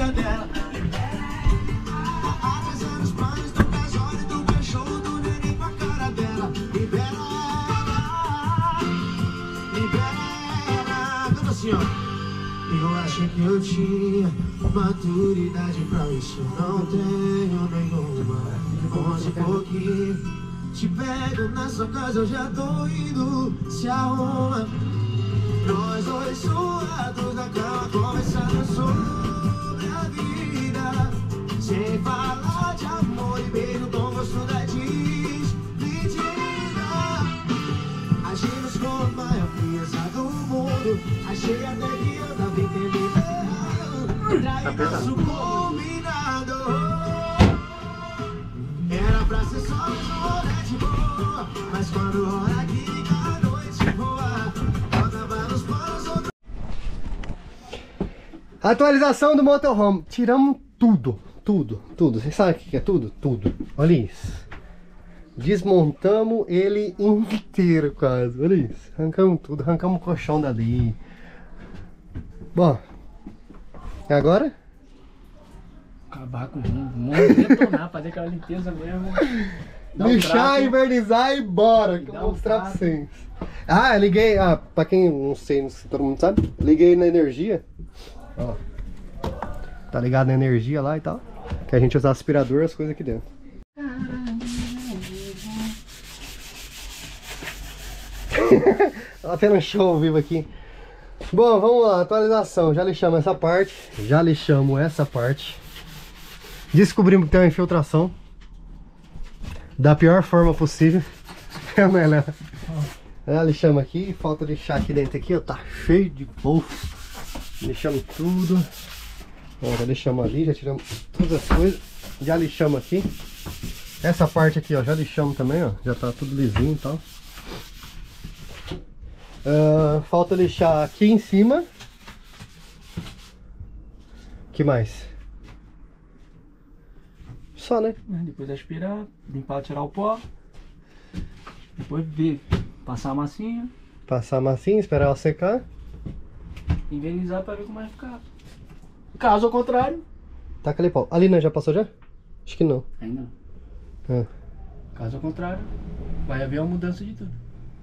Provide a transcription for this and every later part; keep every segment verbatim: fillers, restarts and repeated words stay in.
cara dela. Atrasando os planos do casório, do cachorro, do neném pra cara dela. Libera ela, libera ela. Tudo assim, ó. Eu acho que eu tinha maturidade pra isso, não tenho nenhuma. Onze pouquinho, te pego na sua casa, eu já tô indo, se arruma. Nós dois suados na cama, conversando sobre a vida, sem falar de amor e beijo com gosto da despedida. Agimos como a maior frieza do mundo, achei até que eu tava entendendo errado. Traí nosso combinado, era pra ser só mais um rolê de boa, mas quando rola aqui a noite voa, botava nos planos outra... Atualização do motorhome. Tiramos tudo, tudo, tudo. Vocês sabem o que é tudo? Tudo. Olha isso. Desmontamos ele inteiro quase. Olha isso. Arrancamos tudo. Arrancamos o colchão dali. Bom. Agora? Acabar com o mundo, detonar, fazer aquela limpeza mesmo. Lixar, invernizar e bora. Que eu vou mostrar pra vocês. Ah, liguei. Ah, pra quem não sei se todo mundo sabe, liguei na energia. Ó. Tá ligado na energia lá e tal. Que a gente usa aspirador, as coisas aqui dentro. Tá tendo um show ao vivo aqui. Bom, vamos lá, atualização. Já lixamos essa parte. Já lixamos essa parte. Descobrimos que tem uma infiltração da pior forma possível. É, né, Léo? Já lixamos aqui. Falta lixar aqui dentro aqui, ó. Tá cheio de mofo. Lixamos tudo. Ó, já lixamos ali, já tiramos todas as coisas. Já lixamos aqui. Essa parte aqui, ó, já lixamos também, ó. Já tá tudo lisinho e tal. Uh, falta lixar aqui em cima. Que mais? Só, né? Depois aspirar, limpar, tirar o pó. Depois ver, passar a massinha. Passar a massinha, esperar ela secar. Invernizar pra ver como vai ficar. Caso ao contrário. Taca ali pau. Ali, né? Já passou já? Acho que não. Ainda não. Ah. Caso ao contrário, vai haver uma mudança de tudo.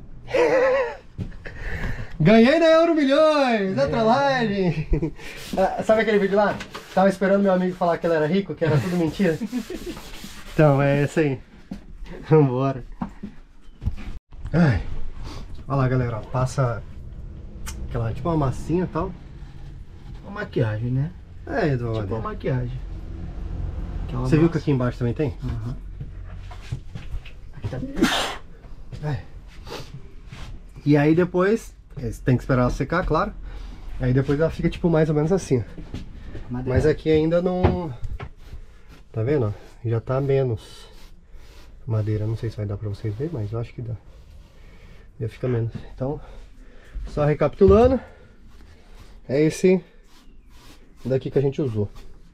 Ganhei na Euro Milhões! É trollagem! Ah, sabe aquele vídeo lá? Tava esperando meu amigo falar que ele era rico, que era tudo mentira. Então, é isso aí. Vambora. Ai. Olha lá, galera. Ó, passa aquela, tipo uma massinha e tal. Uma maquiagem, né? É, Eduardo. Tipo uma maquiagem. Aquela Você viu massa. que aqui embaixo também tem? Uhum. Aqui tá... É. E aí depois, tem que esperar ela secar, claro. Aí depois ela fica tipo mais ou menos assim, ó. Madeira. Mas aqui ainda não... Tá vendo, ó? Já tá menos madeira. Não sei se vai dar pra vocês verem, mas eu acho que dá. Já fica menos. Então, só recapitulando. É esse daqui que a gente usou.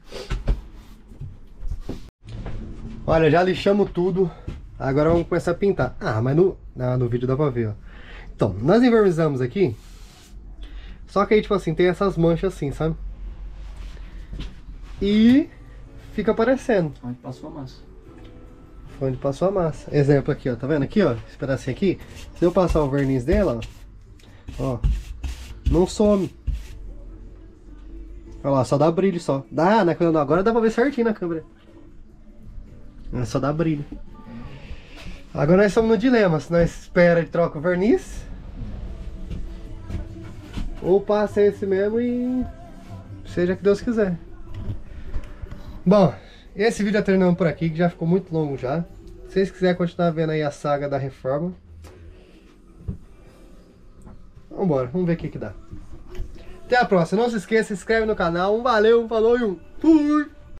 Olha, já lixamos tudo. Agora vamos começar a pintar. Ah, mas no, ah, no vídeo dá pra ver, ó. Então, nós invernizamos aqui. Só que aí, tipo assim, tem essas manchas assim, sabe? E fica aparecendo Onde passou a massa. onde passou a massa. Exemplo aqui, ó. Tá vendo aqui, ó? Esse pedacinho aqui. Se eu passar o verniz dela, ó. Ó. Não some. Olha lá, só dá brilho só. Dá, né? Agora dá pra ver certinho na câmera. É só dá brilho. Agora nós estamos no dilema. Se nós espera e troca o verniz, ou passa esse mesmo e seja que Deus quiser. Bom, esse vídeo é terminando por aqui, que já ficou muito longo já. Se vocês quiserem continuar vendo aí a saga da reforma, vambora, vamos ver o que que dá. Até a próxima, não se esqueça, se inscreve no canal. Um valeu, um falou e um fui!